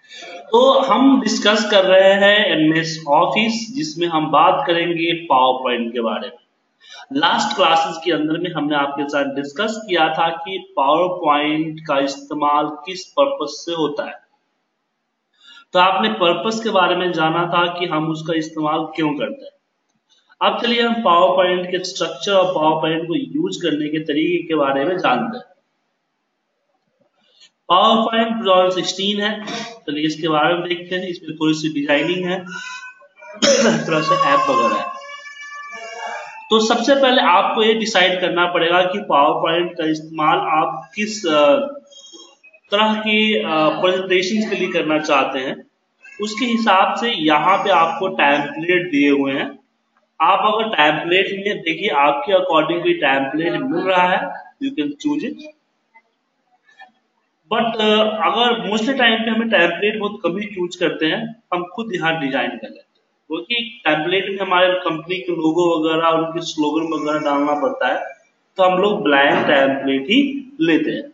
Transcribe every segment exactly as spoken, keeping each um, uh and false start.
तो हम डिस्कस कर रहे हैं एमएस ऑफिस, जिसमें हम बात करेंगे पावर पॉइंट के बारे में। लास्ट क्लासेस के अंदर में हमने आपके साथ डिस्कस किया था कि पावर पॉइंट का इस्तेमाल किस पर्पस से होता है। तो आपने पर्पस के बारे में जाना था कि हम उसका इस्तेमाल क्यों करते हैं। अब चलिए हम पावर पॉइंट के स्ट्रक्चर और पावर पॉइंट को यूज करने के तरीके के बारे में जानते हैं। पावर पॉइंट दो हज़ार सोलह है, चलिए इसके बारे में देखते हैं। इसमें थोड़ी सी डिजाइनिंग है, इस तरह से ऐप वगैरह है। तो सबसे पहले आपको ये डिसाइड करना पड़ेगा कि पावर पॉइंट का इस्तेमाल आप किस तरह की प्रेजेंटेशन के लिए करना चाहते हैं। उसके हिसाब से यहाँ पे आपको टेम्पलेट दिए हुए हैं। आप अगर टेम्पलेट में देखिए, आपके अकॉर्डिंग कोई टेम्पलेट मिल रहा है, you can choose it. But अगर मोस्टली टाइम पे हमें टेम्पलेट बहुत कम ही चूज करते हैं, हम खुद यहाँ डिजाइन कर लेते हैं, क्योंकि टेम्पलेट में हमारे कंपनी के लोगो वगैरह, उनके स्लोगन वगैरह डालना पड़ता है, तो हम लोग ब्लैंक टेम्पलेट ही लेते हैं।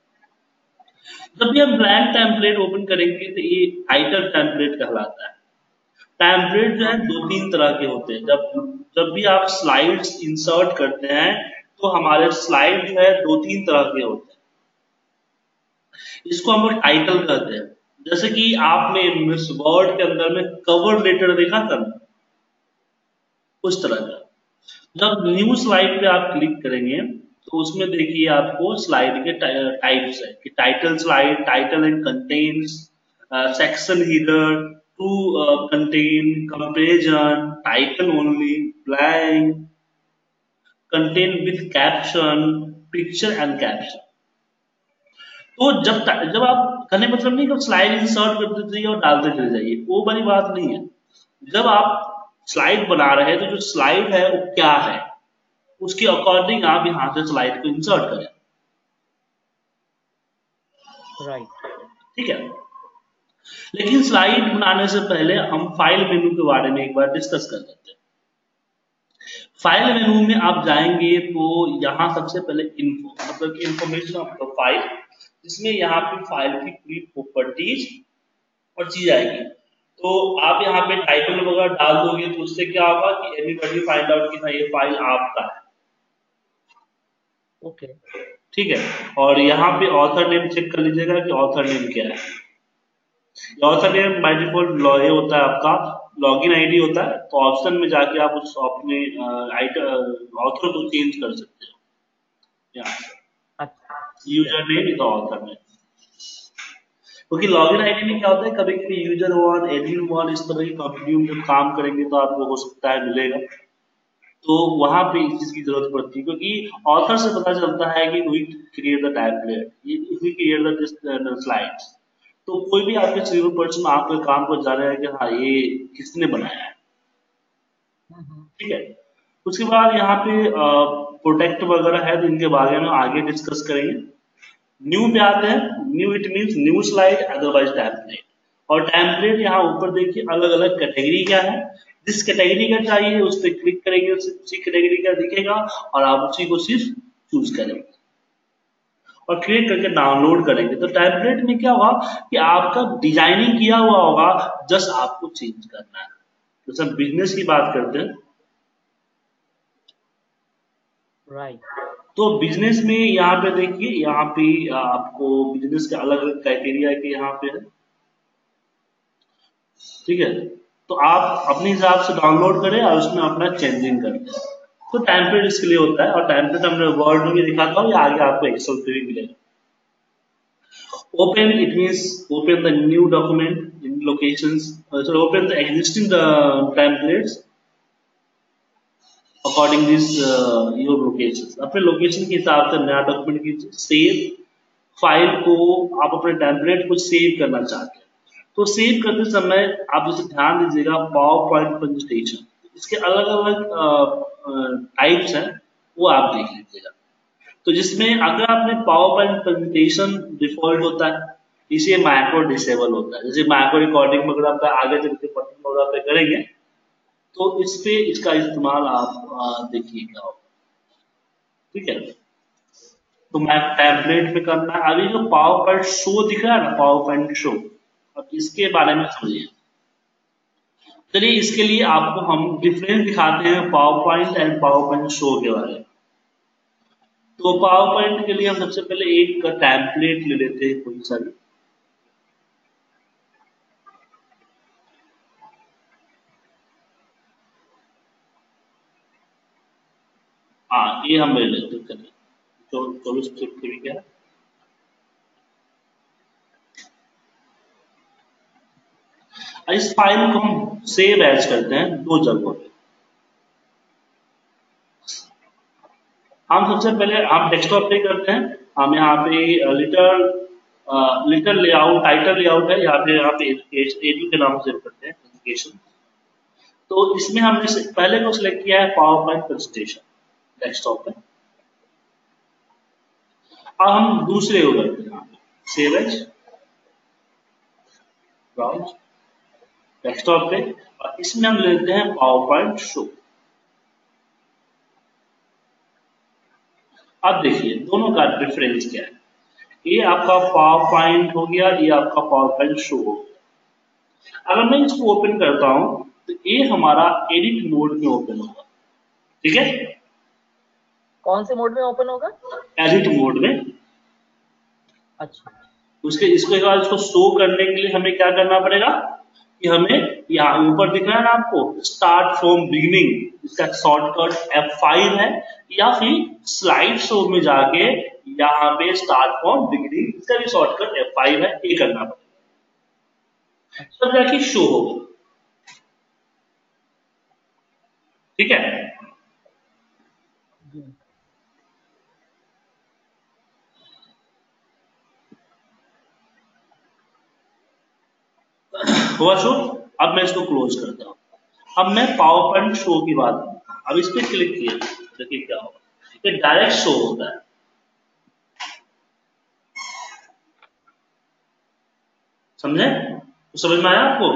जब भी हम ब्लैंक टेम्पलेट ओपन करेंगे तो ये टाइटल टेम्पलेट कहलाता है। टेम्पलेट जो है दो तीन तरह के होते हैं। जब जब भी आप स्लाइड्स इंसर्ट करते हैं तो हमारे स्लाइड जो है दो तीन तरह के होते हैं। इसको हम लोग टाइटल कहते हैं। जैसे कि आपने मिस वर्ड के अंदर में कवर लेटर देखा था, उस तरह का। जब न्यू स्लाइड पे आप क्लिक करेंगे तो उसमें देखिए आपको स्लाइड के टाइप्स है कि title slide, title and contents, section header, two content, comparison, title only, blank, content with caption, picture and caption. तो जब जब आप कहने मतलब नहीं कि स्लाइड इंसर्ट करते जाइए और डालते चले जाइए, वो बड़ी बात नहीं है। जब आप स्लाइड बना रहे हैं तो जो स्लाइड है वो क्या है, उसके अकॉर्डिंग आप यहाँ से स्लाइड को इंसर्ट करें। राइट, ठीक है। लेकिन स्लाइड बनाने से पहले हम फाइल मेनू के बारे में एक बार डिस्कस कर लेते हैं। फाइल मेनू में आप जाएंगे तो यहाँ सबसे पहले इन्फो मतलब इंफॉर्मेशन ऑफ द फाइल, जिसमें यहाँ पे फाइल की पूरी प्रॉपर्टीज और चीज आएगी। तो आप यहाँ पे टाइटल वगैरह डाल दोगे तो उससे क्या होगा कि एवरीबॉडी फाइंड आउट कि हाँ ये फाइल आपका है। ओके, ठीक है। और यहाँ पे ऑथर नेम चेक कर लीजिएगा कि ऑथर नेम क्या है। ऑथर नेम बाय डिफॉल्ट ये होता है आपका लॉगिन आईडी होता है, तो ऑप्शन में जाके आप उस अपने ऑथर को चेंज कर सकते हो। यहाँ अच्छा, user name is author name, क्योंकि लॉगिन आईडी में क्या होता है, कभी कभी यूजर वन, एडमिन वन, इस तरह की कंपनी में जब काम करेंगे तो आपको हो सकता है मिलेगा, तो वहां पे इस चीज की जरूरत पड़ती है। क्योंकि ऑथर से पता चलता है कि we create the template, we create the slides. तो कोई भी आपके सीनियर पर्सन आपके काम को जान रहा है कि हाँ ये किसने बनाया है। ठीक है। उसके बाद यहाँ पे प्रोटेक्ट वगैरह है, तो इनके बारे में आगे डिस्कस करेंगे। न्यू पे आते हैं। New it means new slide, otherwise template. और टेम्पलेट यहाँ ऊपर देखिए अलग अलग कैटेगरी क्या है, जिस कैटेगरी का चाहिए उस पर क्लिक करेंगे, उसी कैटेगरी का दिखेगा और आप उसी को सिर्फ चूज करेंगे और क्रिएट करके डाउनलोड करेंगे। तो टेम्पलेट में क्या होगा कि आपका डिजाइनिंग किया हुआ होगा, जस्ट आपको चेंज करना है। तो सब बिजनेस की बात करते हैं। राइट, तो बिजनेस में यहाँ पे देखिए, यहाँ पे आपको बिजनेस के अलग अलग क्राइटेरिया के यहाँ पे है। ठीक है। तो आप अपने हिसाब से डाउनलोड करें और उसमें अपना चेंजिंग करें। तो टेम्पलेट इसके लिए होता है, और टेम्पलेट हमने वर्ड में भी दिखाता हूँ, या आगे आपको एक्सेल पे भी मिलेगा। Open, it means open the new document in locations. Uh, so open the existing uh, templates according this uh, your locations. अपने लोकेशन के हिसाब से नया डॉक्यूमेंट कीजिए। सेव फाइल को आप अपने टेम्पलेट को सेव करना चाहते हैं, तो सेव करते समय आप इसे ध्यान दीजिएगा, पावर पॉइंट प्रेजेंटेशन, इसके अलग अलग टाइप्स हैं, वो आप देख लीजिएगा। तो जिसमें अगर आपने पावर पॉइंट प्रेजेंटेशन डिफॉल्ट होता है, इसे माइक्रो डिसेबल होता है। जैसे माइक्रो रिकॉर्डिंग में अगर आप आगे चल के बटन वगैरह पे करेंगे तो इस पे इसका इस्तेमाल आप देखिए क्या होगा। ठीक है। तो मैं टेम्पलेट पे करना है। अभी जो पावर पॉइंट शो दिख रहा है ना, पावर पॉइंट शो, अब इसके बारे में समझिए। चलिए इसके लिए आपको हम डिफरेंस दिखाते हैं PowerPoint and PowerPoint show के बारे में। तो पावर पॉइंट के लिए हम सबसे पहले एक टेम्पलेट ले लेते हैं कोई सारी। हाँ ये हम ले लेते हैं, चलिए चौबीस फिफ्टी भी क्या है। इस फाइल को हम सेव एज करते हैं दो जगहों पे। हम सबसे पहले हम डेस्कटॉप पे करते हैं, हम यहाँ पे लिटर लिटर लेआउट टाइटल लेआउट है, यहाँ पे यहाँ पे एडू के नाम से सेव करते हैं एजुकेशन। तो इसमें हमने पहले को सिलेक्ट किया है पावर पॉइंट प्रेजेंटेशन डेस्कटॉप पे। अब हम दूसरे को करते हैं सेव एज ब्राउज डेस्कटॉप पे, और इसमें हम लेते हैं पावर पॉइंट शो। अब देखिए दोनों का डिफरेंस क्या है। ये आपका पावर पॉइंट हो गया, ये आपका पावर पॉइंट शो हो गया। अगर मैं इसको ओपन करता हूं तो ये हमारा एडिट मोड में ओपन होगा, ठीक है। कौन से मोड में ओपन होगा? एडिट मोड में। अच्छा, उसके इसके बाद इसको शो करने के लिए हमें क्या करना पड़ेगा कि हमें यहाँ ऊपर दिख रहा है ना आपको स्टार्ट फ्रॉम बिगिनिंग, इसका शॉर्टकट एफ फाइव है, या फिर स्लाइड शो में जाके यहाँ पे स्टार्ट फ्रॉम बिगिनिंग, इसका भी शॉर्टकट एफ फाइव है, ये करना पड़ेगा तब जाके शो होगा, ठीक है। हुआ शो। अब मैं इसको क्लोज करता हूँ। अब मैं पावर पॉइंट शो की बात करता हूँ। अब इस पर क्लिक किया, देखिए क्या होगा, ये डायरेक्ट शो होता है, समझे? तो समझ में आया आपको?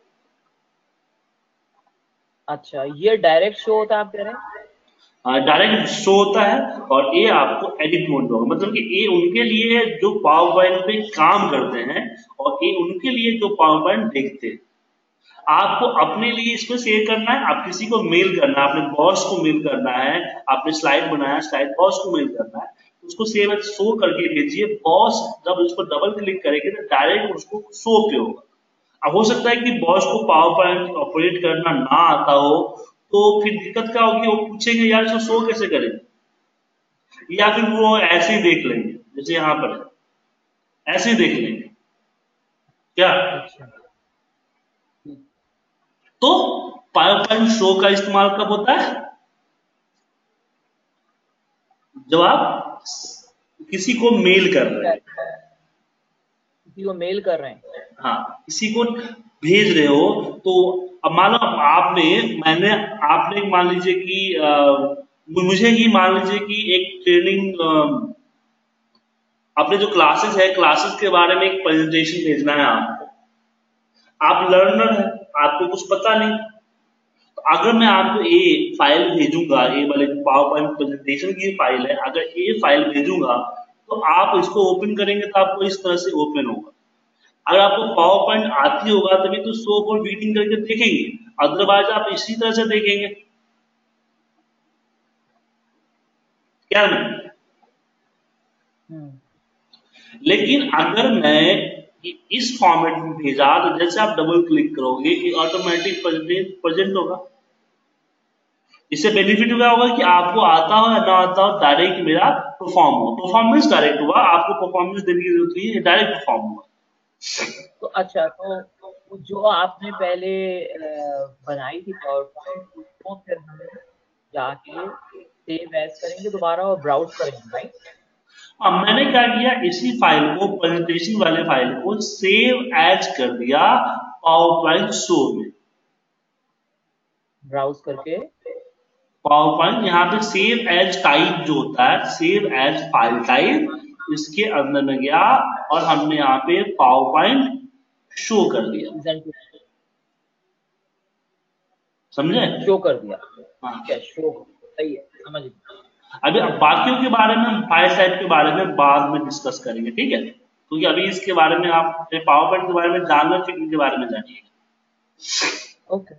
अच्छा ये डायरेक्ट शो होता है आप कह रहे हैं? डायरेक्ट शो होता है, और ये आपको एडिट मोड में होगा, मतलब कि ये उनके लिए जो पावर पॉइंट पे काम करते हैं और ये उनके लिए जो पावर पॉइंट देखते हैं। आपको अपने लिए इसको शेयर करना है, आप किसी को मेल करना है, अपने बॉस को मेल करना है, आपने स्लाइड बनाया स्लाइड बॉस को मेल करना है, उसको सेव शो करके भेजिए। बॉस जब उसको डबल क्लिक करेंगे तो डायरेक्ट उसको शो पे होगा। अब हो सकता है कि बॉस को पावर पॉइंट ऑपरेट करना ना आता हो, तो फिर दिक्कत क्या होगी, वो पूछेंगे यार इसको शो कैसे करेंगे, या फिर वो ऐसे ही देख लेंगे जैसे यहाँ पर है, ऐसे ही देख लेंगे क्या। अच्छा। तो पावर पॉइंट शो का इस्तेमाल कब होता है, जब आप किसी को मेल कर रहे हैं, किसी को मेल कर रहे हैं, हाँ किसी को भेज रहे हो। तो अब मान लो आपने मैंने आपने मान लीजिए कि आ, मुझे ही मान लीजिए कि एक ट्रेनिंग, अपने जो क्लासेस है क्लासेस के बारे में एक प्रेजेंटेशन भेजना है आपको। आप लर्नर हैं, आपको कुछ पता नहीं, तो अगर मैं आपको ये फाइल भेजूंगा, ये वाले पावर पॉइंट प्रेजेंटेशन की फाइल है, अगर ये फाइल भेजूंगा तो आप इसको ओपन करेंगे तो आपको इस तरह से ओपन होगा। अगर आपको पावर पॉइंट आती होगा तभी तो शो फॉर रीडिंग करके देखेंगे, अदरवाइज आप इसी तरह से देखेंगे क्या नहीं। लेकिन अगर मैं इस फॉर्मेट में भेजा तो जैसे आप डबल क्लिक करोगे ये ऑटोमेटिक प्रेजेंट होगा। इससे बेनिफिट क्या होगा कि आपको आता हो या ना आता हो, डायरेक्ट मेरा परफॉर्म हो, परफॉर्मेंस डायरेक्ट हुआ, आपको परफॉर्मेंस देने की जरूरत नहीं है, डायरेक्ट परफॉर्म हुआ। तो अच्छा, तो जो आपने पहले बनाई थी पावर पॉइंट उसको फिर हम जाके सेव एज करेंगे दोबारा और ब्राउज करेंगे, राइट? अब मैंने क्या किया, इसी फाइल को प्रेजेंटेशन वाले फाइल को सेव एज कर दिया पावर पॉइंट शो में, ब्राउज करके पावर पॉइंट यहाँ पे सेव एज टाइप जो होता है, सेव एज फाइल टाइप, इसके अंदर में गया और हमने यहाँ पे पावर पॉइंट शो कर दिया, समझे? शो कर दिया, हाँ ठीक है, शो सही है, समझ गया। अभी बाकियों के बारे में, फाइल टाइप के बारे में बाद में डिस्कस करेंगे, ठीक है। क्योंकि अभी इसके बारे में आप पावर पॉइंट के बारे में जानना चाहिए, के बारे में जानिए। ओके।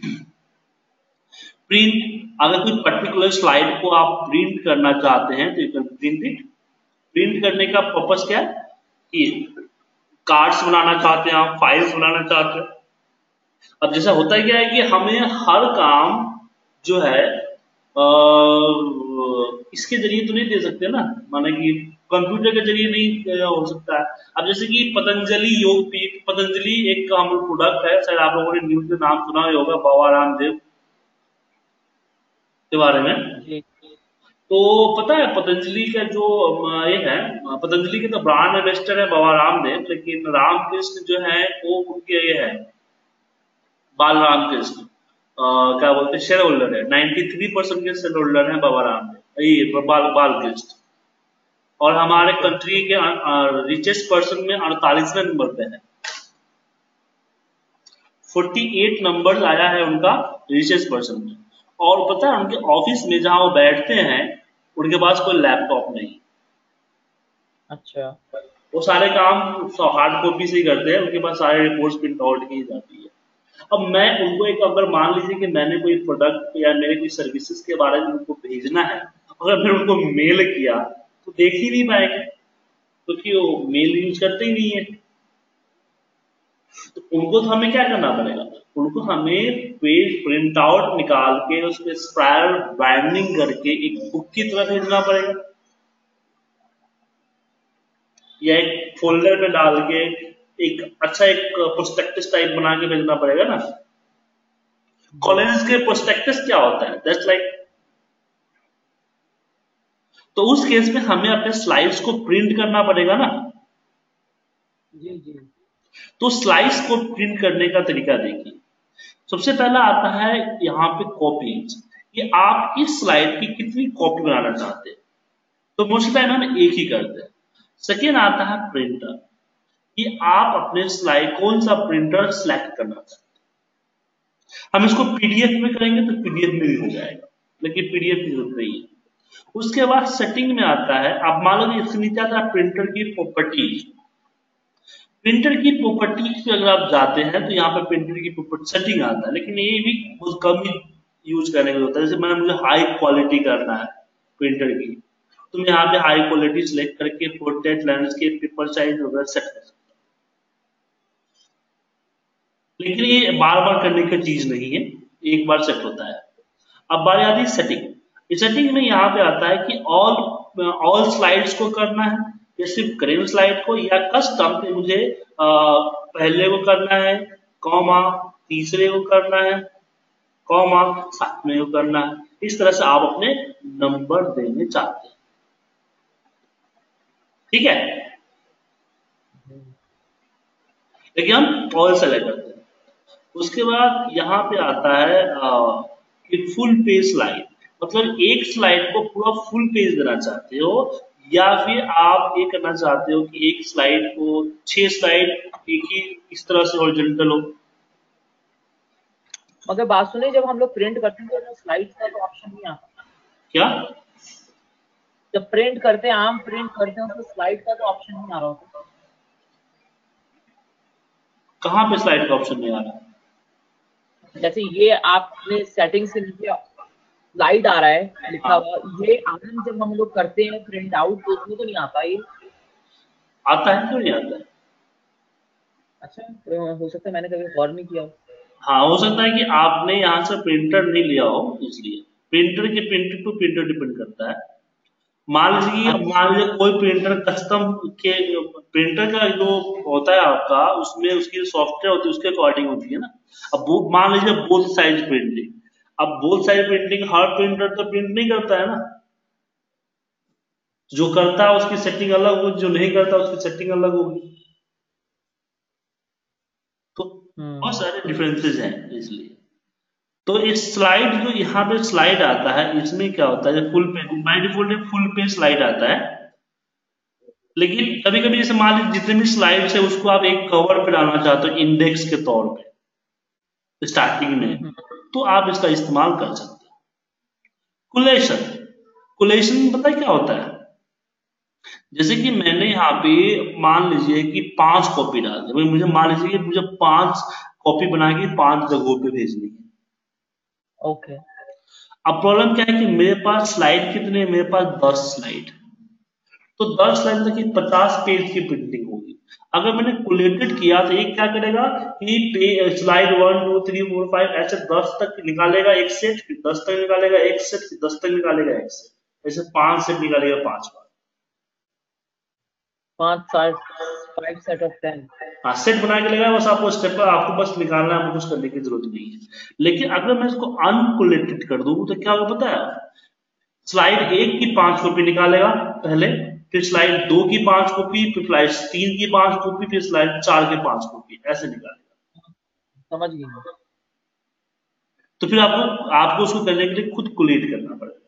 प्रिंट, अगर कोई पर्टिकुलर स्लाइड को आप प्रिंट करना चाहते हैं तो you can print it. Print करने का पर्पस क्या है कि कार्ड्स बनाना चाहते हैं आप, फाइल्स बनाना चाहते हैं। अब जैसा होता है क्या है कि हमें हर काम जो है आ, इसके जरिए तो नहीं दे सकते ना, माने कि कंप्यूटर के जरिए नहीं हो सकता है। अब जैसे कि पतंजलि योगपीठ, पतंजलि एक हम प्रोडक्ट है, शायद आप लोगों ने न्यूज में नाम सुना ही होगा, बाबा रामदेव के बारे में। जी। तो पता है पतंजलि का जो अ, ये है, पतंजलि के तो ब्रांड एम्बेसडर है बाबा रामदेव, लेकिन रामकृष्ण जो है वो उनके ये है बाल रामकृष्ण, अ, क्या बोलते हैं, शेयर होल्डर है, तिरानवे परसेंट के शेयर होल्डर है बाबा रामदेव, ये बाल बालकृष्ण। और हमारे अच्छा। कंट्री के रिचेस्ट पर्सन में अड़तालीसवें नंबर पे है, अड़तालीस नंबर आया है उनका रिचेस्ट पर्सन में। और पता है उनके ऑफिस में जहां वो बैठते हैं उनके पास कोई लैपटॉप नहीं। अच्छा। वो सारे काम हार्ड कॉपी से ही करते हैं, उनके पास सारे रिपोर्ट्स प्रिंट आउट की जाती है। अब मैं उनको एक, अगर मान लीजिए कि मैंने कोई प्रोडक्ट या मेरे कोई सर्विसेज के बारे में उनको भेजना है, अगर मैंने उनको मेल किया तो देख ही नहीं पाएंगे, क्योंकि वो मेल यूज करते ही नहीं है। तो उनको तो हमें क्या करना पड़ेगा, उनको हमें पेज प्रिंट आउट निकाल के उसमें स्पाइरल बाइंडिंग करके एक बुक की तरह भेजना पड़ेगा, या एक फोल्डर में डाल के एक अच्छा एक प्रोस्पेक्टस टाइप बना के भेजना पड़ेगा ना। कॉलेज के प्रोस्पेक्टस क्या होता है, दैट्स लाइक, तो उस केस में हमें अपने स्लाइड्स को प्रिंट करना पड़ेगा ना। जी जी। तो स्लाइड्स को प्रिंट करने का तरीका देखिए। सबसे पहला आता है यहाँ पे कॉपीज, कि आप इस स्लाइड की कितनी कॉपी बनाना चाहते हैं, तो मोस्ट टाइम हम एक ही करते हैं। सेकेंड आता है प्रिंटर, कि आप अपने स्लाइड कौन सा प्रिंटर सेलेक्ट करना चाहते हैं। हम इसको पीडीएफ में करेंगे तो पीडीएफ में भी हो जाएगा, लेकिन पीडीएफ की जरूरत नहीं है। उसके बाद सेटिंग में आता है, आप मान लो इसके नीचे आता है प्रिंटर की प्रॉपर्टीज। प्रिंटर की प्रॉपर्टीज पे अगर आप जाते हैं तो यहाँ पे प्रिंटर की प्रॉपर्टी सेटिंग आता है, लेकिन ये भी बहुत कम ही यूज करने का होता है। जैसे मैंने मुझे हाई क्वालिटी करना है प्रिंटर की, तो मैं यहाँ पे हाई क्वालिटी सिलेक्ट करके पोर्ट्रेट, लैंडस्केप, पेपर साइज वगैरह सेट कर सकता हूं। लेकिन ये बार बार करने की चीज नहीं है, एक बार सेट होता है। अब बारी आती है सेटिंग। इस सेटिंग में यहाँ पे आता है कि ऑल ऑल स्लाइड्स को करना है, या सिर्फ करेंट स्लाइड को, या कस्टम पे मुझे आ, पहले को करना है, कॉमा तीसरे को करना है, कॉमा सातवें को करना है। इस तरह से आप अपने नंबर देने चाहते हैं, ठीक है। लेकिन हम ऑल सेलेक्ट करते हैं। उसके बाद यहाँ पे आता है आ, कि फुल पेज स्लाइड, मतलब एक स्लाइड को पूरा फुल पेज देना चाहते हो, या फिर आप ये करना चाहते हो कि एक स्लाइड को छह स्लाइड एक ही इस तरह से हॉरिजॉन्टल हो। मगर बात सुनिए, जब हम लोग प्रिंट करते हैं तो स्लाइड्स का तो ऑप्शन नहीं आता। क्या? जब प्रिंट करते हैं, आम प्रिंट करते हैं तो स्लाइड का तो ऑप्शन नहीं आ रहा होता। कहाँ पे स्लाइड का ऑप्शन नहीं आ रहा? जैसे ये आपने सेटिंग से नीचे स्लाइड आ रहा है लिखा हाँ, हुआ, ये आम जब हम लोग करते हैं प्रिंट आउट तो उसमें तो नहीं आता ये। आता है क्यों नहीं आता है? अच्छा, तो हो सकता है मैंने कभी गौर नहीं किया। हाँ, हो सकता है कि आपने यहाँ से प्रिंटर नहीं लिया हो, इसलिए प्रिंटर के प्रिंटर टू प्रिंटर डिपेंड करता है। मान लीजिए मान अच्छा। लीजिए कोई प्रिंटर कस्टम के, प्रिंटर का जो होता है आपका, उसमें उसकी सॉफ्टवेयर होती है उसके अकॉर्डिंग होती है ना। अब वो मान लीजिए बोथ साइड प्रिंटिंग, अब बोथ साइड प्रिंटिंग हर प्रिंटर तो प्रिंट नहीं करता है ना। जो करता है उसकी सेटिंग अलग होगी, जो नहीं करता उसकी सेटिंग अलग होगी। तो बहुत हम्म। सारे डिफरेंसेस हैं इसलिए। तो इस स्लाइड, जो यहाँ पे स्लाइड आता है, इसमें क्या होता है, full page by default full page slide आता है। लेकिन कभी कभी जैसे मान लीजिए जितने भी स्लाइड्स है उसको आप एक कवर पे डालना चाहते हो इंडेक्स के तौर पे स्टार्टिंग हम्म। में, हम्म। तो आप इसका इस्तेमाल कर सकते हो। कुलेशन, कुलेशन पता है क्या होता है? जैसे कि मैंने यहाँ पे मान लीजिए कि पांच कॉपी डाल दी, भाई मुझे मान लीजिए कि मुझे पांच कॉपी बना के पांच जगहों पे भेजनी है। ओके। अब प्रॉब्लम क्या है कि मेरे पास स्लाइड कितने हैं? मेरे पास दस स्लाइड। तो दस लाइन तक की पचास पेज की प्रिंटिंग होगी। अगर मैंने कोलेटेड किया तो एक क्या करेगा कि slide one two three four five ऐसे दस तक निकालेगा एक सेट, फिर दस तक निकालेगा एक सेट, फिर दस तक निकालेगा एक सेट, ऐसे पांच सेट निकालेगा पांच बार। पांच सात, फाइव सेट ऑफ टेन। हाँ सेट बना के लेगा, बस आपको स्टेप पर आपको बस निकालना है, आपको कुछ करने की जरूरत नहीं है। लेकिन अगर मैं इसको अनकोलेटेड कर दूं तो क्या होगा पता है? स्लाइड एक की पांच कॉपी निकालेगा पहले, फिर स्लाइड दो की पांच कॉपी, फिर स्लाइड तीन की पांच कॉपी, फिर स्लाइड चार के पांच कॉपी, ऐसे निकालेगा। समझ गई मैं। तो फिर आपको आपको उसको करने के लिए खुद कोलेट करना पड़ेगा।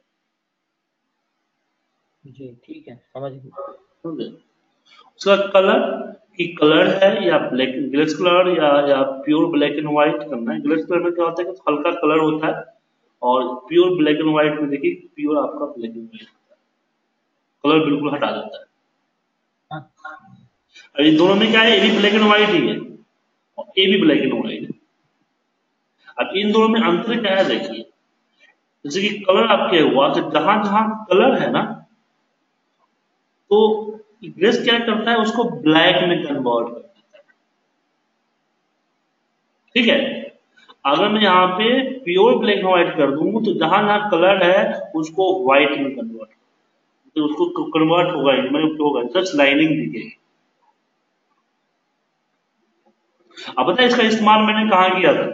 जी ठीक है, समझ गई। समझे? उसका कलर कि कलर है या ब्लैक ग्लेस कलर या या प्योर ब्लैक एंड व्हाइट करना है। ग्लेस कलर में क्या होता है कि हल्का कलर होता है, और प्योर ब्लैक एंड व्हाइट में देखिए प्योर आपका ब्लैक एंड व्हाइट होता है, कलर बिल्कुल हटा देता है। अच्छा। और इन दोनों में क्या है, ये भी ब्लैक एंड व्हाइट ही है और ये भी ब्लैक एंड व्हाइट है। अब इन दोनों में अंतर क्या है देखिए, जैसे कि कलर आपके हुआ तो जहां जहां कलर है ना, तो ग्रेस क्या करता है उसको ब्लैक में कन्वर्ट कर देता है। ठीक है? अगर मैं यहाँ पे प्योर ब्लैक एंड व्हाइट कर दूं तो जहां जहां कलर है उसको व्हाइट में कन्वर्ट, तो उसको कन्वर्ट होगा ही, मतलब क्या होगा, जस्ट लाइनिंग दिखेगी। अब पता है इसका इस्तेमाल मैंने कहाँ किया था?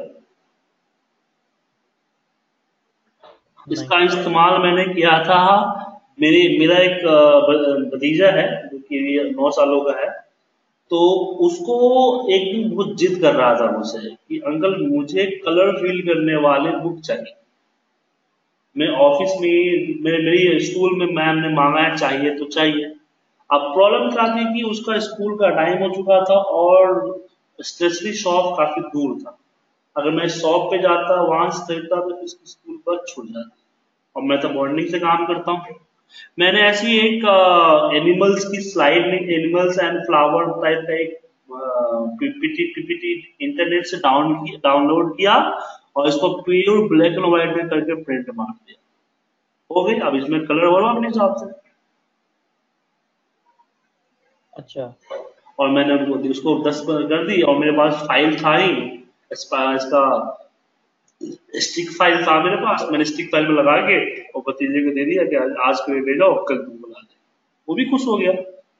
नहीं। इसका इस्तेमाल मैंने किया था, मेरे मेरा एक अ, ब- भतीजा है जो कि नौ सालों का है। तो उसको एक दिन बहुत जिद कर रहा था मुझसे कि अंकल मुझे कलर फिल करने वाले बुक चाहिए। मैं ऑफिस में मेरे मेरी स्कूल में मैम ने मांगा है, चाहिए तो चाहिए। अब प्रॉब्लम क्या थी कि उसका स्कूल का टाइम हो चुका था और स्टेशनरी शॉप काफी दूर था। अगर मैं शॉप पे जाता वहां से खरीदता तो उसकी स्कूल बस छूट जाती, और मैं तो मॉर्निंग से काम करता हूँ। मैंने ऐसी एक एनिमल्स की स्लाइड में एनिमल्स एंड फ्लावर टाइप का एक पीपीटी पीपीटी इंटरनेट से डाउन डाउनलोड किया और इसको प्योर ब्लैक एंड व्हाइट में करके प्रिंट मार दिया। हो गई, अब इसमें कलर भरो अपने हिसाब से। अच्छा। और मैंने उनको दी- उसको दस कर दी, और मेरे पास फाइल था ही इसका इसका स्टिक फाइल था मेरे पास, मैंने स्टिक फाइल में लगा के और भतीजे को दे दिया कि आज आज के लिए ले जाओ, कल तुम बना दे। वो भी खुश हो गया,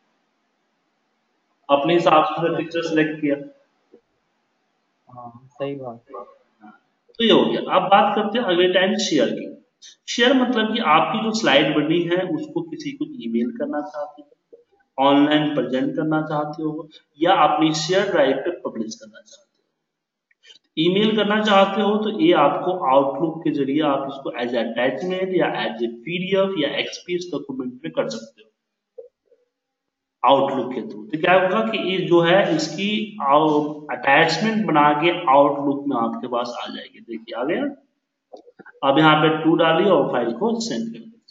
अपने हिसाब से अच्छा। पिक्चर सेलेक्ट किया। हाँ सही बात। तो ये हो गया। अब बात करते हैं अगले टाइम शेयर की। शेयर मतलब कि आपकी जो स्लाइड बनी है उसको किसी को ईमेल करना चाहते हो, ऑनलाइन प्रेजेंट करना चाहते हो, या अपनी शेयर ड्राइव पे पब्लिश करना चाहते हो। ईमेल करना चाहते हो तो ये आपको आउटलुक के जरिए आप इसको एज अटैचमेंट या एज ए पीडीएफ या एक्सपीएस डॉक्यूमेंट में कर सकते हो आउटलुक के थ्रू। तो क्या होगा कि ये जो है इसकी अटैचमेंट बना के आउटलुक में आपके पास आ जाएगी। देखिए आ गया। अब यहाँ पे टू डालिए और फाइल को सेंड कर दीजिए।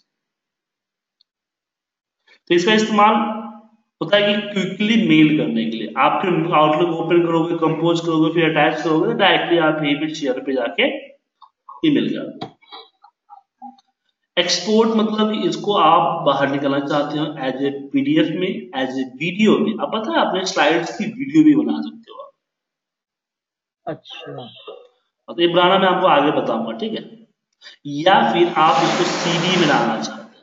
तो इसका इस्तेमाल होता है कि क्विकली मेल करने के लिए। आप फिर आउटलुक ओपन करोगे, कंपोज करोगे, फिर अटैच करोगे तो डायरेक्टली आप यहीं पे शेयर पे जाके ईमेल कर दो। एक्सपोर्ट मतलब कि इसको आप बाहर निकालना चाहते हो एज ए पीडीएफ में, एज ए वीडियो में। अब पता है अपने स्लाइड्स की वीडियो भी बना सकते हो आप। अच्छा। अब ये बनाना मैं आपको आगे बताऊंगा, ठीक है? या फिर आप इसको सीडी में डालना चाहते हैं,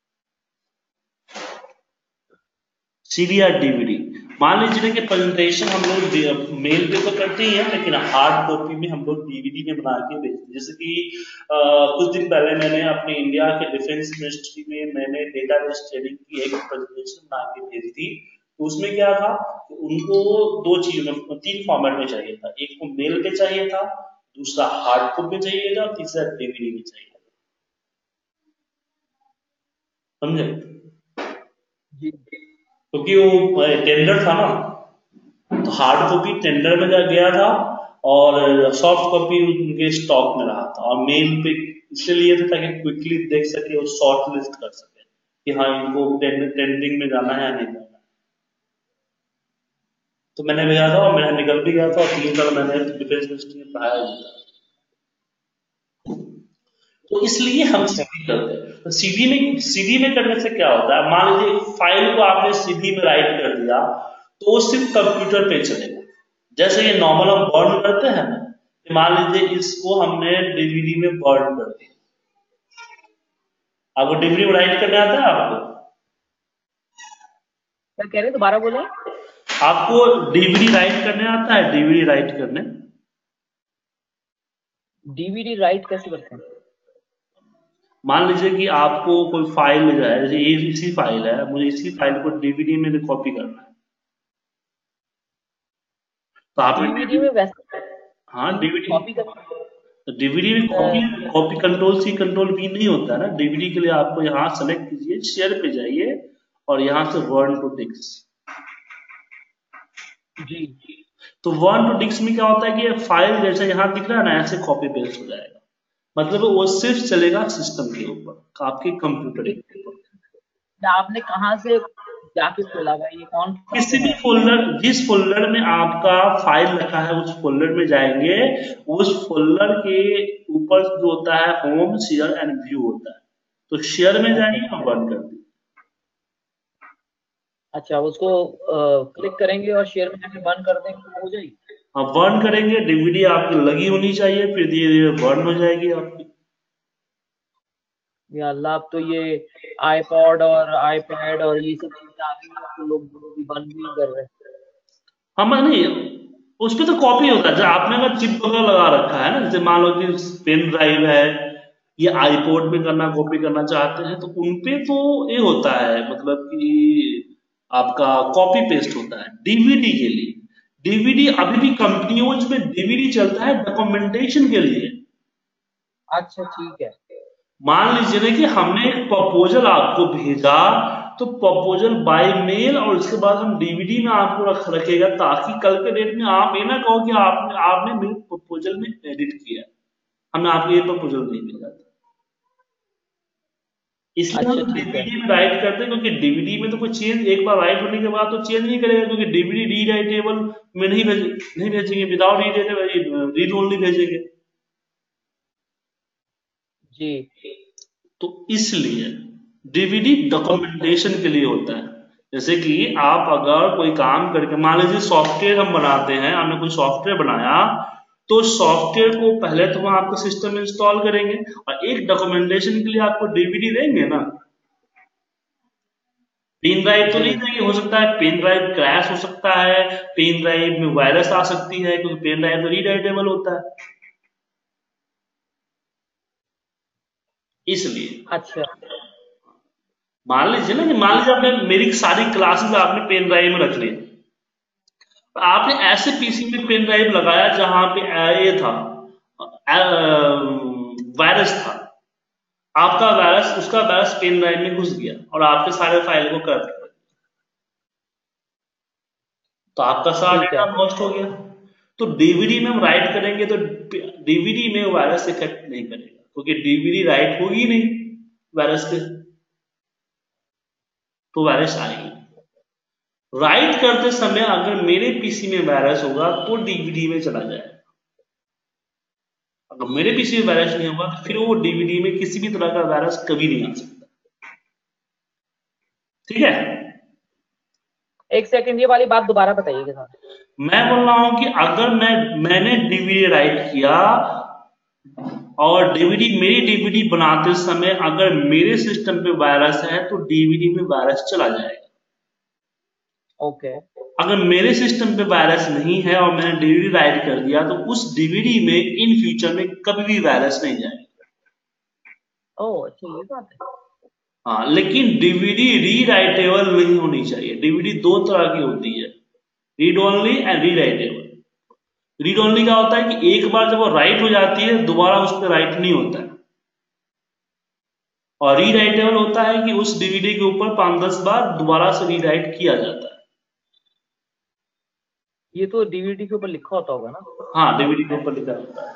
सीडी या डीवीडी। मान लीजिए कि प्रेजेंटेशन हम लोग मेल पे तो करते ही हैं, लेकिन हार्ड कॉपी में हम लोग डीवीडी में बना के भेजते हैं। जैसे कि आ, कुछ दिन पहले मैंने अपने इंडिया के डिफेंस मिनिस्ट्री में मैंने डेटा ट्रेडिंग की एक प्रेजेंटेशन बना के भेजी थी। तो उसमें क्या था, उनको दो चीजों तीन फॉर्मेट में चाहिए था। एक को मेल पे चाहिए था, दूसरा हार्ड कॉपी में चाहिए था, और तीसरा डीवीडी में चाहिए था। समझे? जी। क्योंकि वो टेंडर था ना, तो हार्ड कॉपी टेंडर में जा गया था और सॉफ्ट कॉपी उनके स्टॉक में रहा था। और मेल पे इसलिए लिए थे ताकि क्विकली देख सके और शॉर्ट लिस्ट कर सके। कि हाँ इनको टेंडरिंग में जाना है या नहीं जाना है। तो मैंने भेजा था और मेरा निकल भी गया था और तीन साल मैंने डिफेंस मिनिस्ट्री में पढ़ाया भी था। तो इसलिए हम अच्छा सीधी करते हैं। तो सीधी में सीधी में करने से क्या होता है, मान लीजिए फाइल को आपने सीधी में राइट कर दिया तो वो सिर्फ कंप्यूटर पे चलेगा। जैसे ये नॉर्मल हम बर्न करते हैं ना, कि मान लीजिए इसको हमने डीवीडी में बर्न कर दिया। आपको डीवीडी में राइट करने आता है आपको? क्या कह रहे हैं, दोबारा बोले। आपको डीवीडी राइट करने आता है? डीवीडी राइट करने डीवीडी राइट कैसे करते हैं? मान लीजिए कि आपको कोई फाइल मिल जाए, जैसे ये इसी फाइल है, मुझे इसी फाइल को डीवीडी में कॉपी करना है, तो आपने डीवीडी में डीवीडी, वैसे हाँ डीवीडी, कॉपी करते तो डीवीडी में copy copy control C control V नहीं होता है ना। डीवीडी के लिए आपको यहाँ सेलेक्ट कीजिए, शेयर पे जाइए और यहाँ से वन टू डिस्क। जी। तो वन टू डिस्क में क्या होता है कि ये फाइल जैसे यहाँ दिख रहा है ना, ऐसे कॉपी पेस्ट हो जाएगा। मतलब वो सिर्फ चलेगा सिस्टम के ऊपर, आपके कंप्यूटर ठीक। के ऊपर। आपने कहाँ से जाके खोला भाई, ये कौन सा किसी भी है? फोल्डर, जिस फोल्डर में आपका फाइल रखा है उस फोल्डर में जाएंगे। उस फोल्डर के ऊपर जो होता है होम, शेयर एंड व्यू होता है, तो शेयर में ओके। जाएंगे और बंद कर देंगे। अच्छा, उसको क्लिक करेंगे और शेयर में जाके बंद कर देंगे तो हो जाएगी। आप बर्न करेंगे, डीवीडी आपकी लगी होनी चाहिए, फिर धीरे धीरे बर्न हो जाएगी आपकी। या अल्लाह, अब तो ये आईपॉड और आईपैड और ये सब चीजें आ गई हैं, तो लोग भी बंद भी कर रहे हैं। हम नहीं, उस पर तो कॉपी होता है। जब आपने अगर चिप वगैरह लगा रखा है ना, जैसे मान लो कि पेन ड्राइव है, ये आईपोर्ट में करना कॉपी करना चाहते हैं, तो उनपे तो ये होता है, मतलब कि आपका कॉपी पेस्ट होता है। डीवीडी के लिए, डीवीडी अभी भी कंपनियों में डीवीडी चलता है डॉक्यूमेंटेशन के लिए। अच्छा ठीक है। मान लीजिए ना कि हमने एक प्रपोजल आपको भेजा, तो प्रपोजल बाय मेल और उसके बाद हम डीवीडी में आपको रख रखेगा, ताकि कल के डेट में आप ये ना कहो कि आपने आपने मेरे प्रपोजल में एडिट किया, हमने आपको ये प्रपोजल नहीं भेजा था। इसलिए अच्छा हम ठीक है। डीवीडी में राइट करते हैं, क्योंकि डीवीडी में तो कोई चेंज एक बार राइट होने के बाद तो चेंज नहीं करेगा, क्योंकि डीवीडी री राइटेबल में नहीं भेज नहीं भेजेंगे, विदाउट री राइटेबल रीड ओनली भेजेंगे। जी। तो इसलिए डीवीडी डॉक्यूमेंटेशन के लिए होता है। जैसे कि आप अगर कोई काम करके, मान लीजिए सॉफ्टवेयर हम बनाते हैं, हमने कोई सॉफ्टवेयर बनाया, तो सॉफ्टवेयर को पहले तो हम आपके सिस्टम में इंस्टॉल करेंगे और एक डॉक्यूमेंटेशन के लिए आपको डीवीडी देंगे ना। पेन ड्राइव तो जी। नहीं देंगे, हो सकता है पेन ड्राइव क्रैश हो सकता है, पेन ड्राइव में वायरस आ सकती है, क्योंकि पेन ड्राइव तो रीराइटेबल होता है, इसलिए। अच्छा। मान लीजिए ना कि मान लीजिए आपने मेरी सारी क्लासेस आपने पेन ड्राइव में रख ली, तो आपने ऐसे पीसी में पेन ड्राइव लगाया जहां पे ये था, वायरस था, आपका वायरस, उसका वायरस पेन ड्राइव में घुस गया और आपके सारे फाइल को कर दिया, तो आपका सारा ठीक डेटा है। लॉस्ट हो गया। तो डीवीडी में हम राइट करेंगे तो डीवीडी में वायरस इफेक्ट नहीं करेगा, क्योंकि डीवीडी राइट होगी नहीं वायरस पे, तो वायरस आएगी। राइट करते समय अगर मेरे पीसी में वायरस होगा तो डीवीडी में चला जाएगा, अगर मेरे पीसी में वायरस नहीं होगा तो फिर वो डीवीडी में किसी भी तरह का वायरस कभी नहीं आ सकता। ठीक है, एक सेकंड, ये वाली बात दोबारा बताइएगा सर। मैं बोल रहा हूं कि अगर मैं मैंने डीवीडी राइट किया और डीवीडी मेरी डीवीडी बनाते समय अगर मेरे सिस्टम पे वायरस है तो डीवीडी में वायरस चला जाएगा। ओके। अगर मेरे सिस्टम पे वायरस नहीं है और मैंने डीवीडी राइट कर दिया तो उस डीवीडी में इन फ्यूचर में कभी भी वायरस नहीं जाएगा। ओह अच्छा, ये बात है। हाँ, लेकिन डीवीडी रीराइटेबल नहीं होनी चाहिए। डीवीडी दो तरह की होती है, read only and rewritable. Read only का होता है कि एक बार जब वो राइट हो जाती है दोबारा उस पर राइट नहीं होता है, और रीराइटेबल होता है कि उस डीवीडी के ऊपर पांच दस बार दोबारा से रीराइट किया जाता है। ये तो डीवीडी के ऊपर लिखा होता होगा ना। हाँ, डीवीडी के ऊपर लिखा होता है।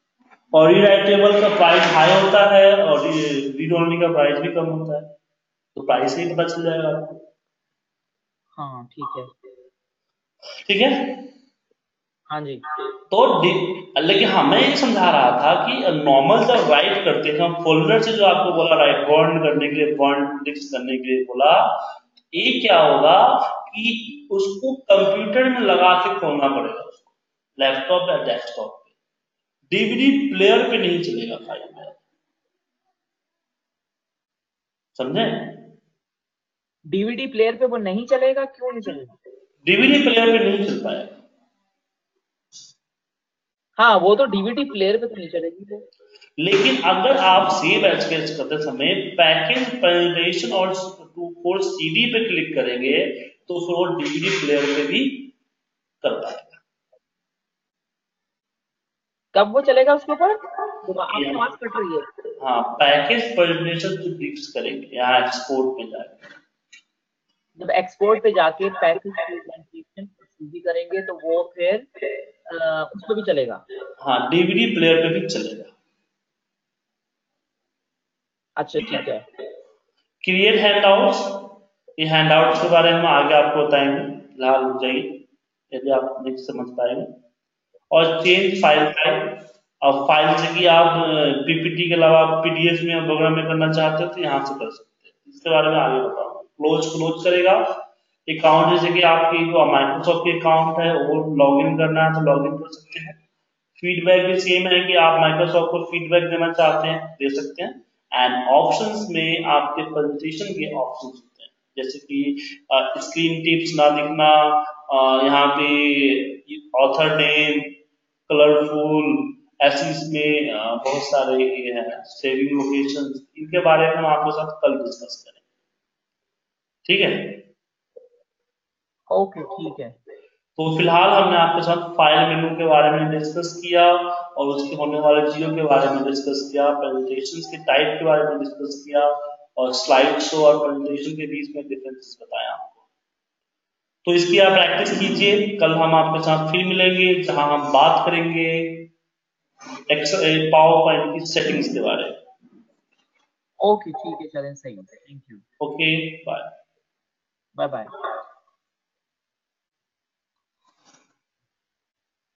और रीराइटेबल का प्राइस हाई होता है और रीड ओनली का प्राइस भी कम होता है। तो प्राइस ही पता चल जाएगा आपको। हाँ ठीक है। ठीक है। हाँ जी। तो लेकिन हाँ मैं ये समझा रहा था कि नॉर्मल जब राइट करते हैं हम फोल्डर से, जो आपको बोला राइट बॉन्ड करने के लिए, बॉन्ड डिस्क करने के लिए बोला, ये क्या होगा कि उसको कंप्यूटर में लगा के खोलना पड़ेगा, उसको लैपटॉप या डेस्कटॉप पे, डीवीडी प्लेयर पे नहीं चलेगा फाइल में, समझे? डीवीडी प्लेयर पे वो नहीं चलेगा, क्यों नहीं चलेगा? डीवीडी प्लेयर पे नहीं चल पाएगा। हाँ वो तो डीवीडी प्लेयर पे तो नहीं चलेगी वो। लेकिन अगर आप सेव एज करते समय पैकेज प्रेजेंटेशन और टू फोर सीडी पे क्लिक करेंगे तो फिर वो डीवीडी प्लेयर पे भी कर पाएगा। कब वो चलेगा उसके ऊपर? आपकी आवाज कट रही है। हाँ, पैकेज प्रेजेंटेशन तो डिस्क करेंगे यहाँ एक्सपोर्ट में जाके, जब एक्सपोर्ट पे जाके पैकेज प्रेजेंटेशन सीधी करेंगे तो वो फिर आ, उस पर भी चलेगा। हाँ डीवीडी प्लेयर पे भी चलेगा। अच्छा ठीक है। क्रिएट हैंडआउट्स, ये हैंडआउट्स के बारे में आगे आपको बताएंगे, फिलहाल रुक जाइए यदि आप नहीं समझ पाएंगे। और चेंज फाइल टाइप, अब फाइल से कि आप पीपीटी के अलावा पीडीएफ में वगैरह में करना चाहते हो तो यहाँ से कर सकते हैं, इसके बारे में आगे बताऊंगा। क्लोज क्लोज करेगा अकाउंट, जैसे कि आपकी जो माइक्रोसॉफ्ट की अकाउंट है वो लॉगिन करना है तो लॉगिन कर सकते हैं। फीडबैक भी सेम है कि आप माइक्रोसॉफ्ट को फीडबैक देना चाहते हैं दे सकते हैं। एंड ऑप्शंस में आपके प्रेजेंटेशन के ऑप्शंस होते हैं, जैसे कि स्क्रीन टिप्स ना दिखना, अ, यहाँ पे ऑथर नेम, कलरफुल, ऐसी इसमें अ, बहुत सारे ये हैं सेविंग लोकेशन, इनके बारे में हम आपके साथ कल डिस्कस करेंगे। ठीक है। ओके ठीक है। तो फिलहाल हमने आपके साथ फाइल मेनू के बारे में डिस्कस किया और उसके होने वाले चीजों के बारे में डिस्कस किया, प्रेजेंटेशन के टाइप के बारे में डिस्कस किया और स्लाइड शो और प्रेजेंटेशन के बीच में डिफरेंसेस बताया आपको। तो इसकी आप प्रैक्टिस कीजिए, कल हम आपके साथ फिर मिलेंगे जहां हम बात करेंगे पावर पॉइंट की सेटिंग्स के बारे में। ओके ठीक है, चलें, सही, thank you. Okay bye. Bye bye.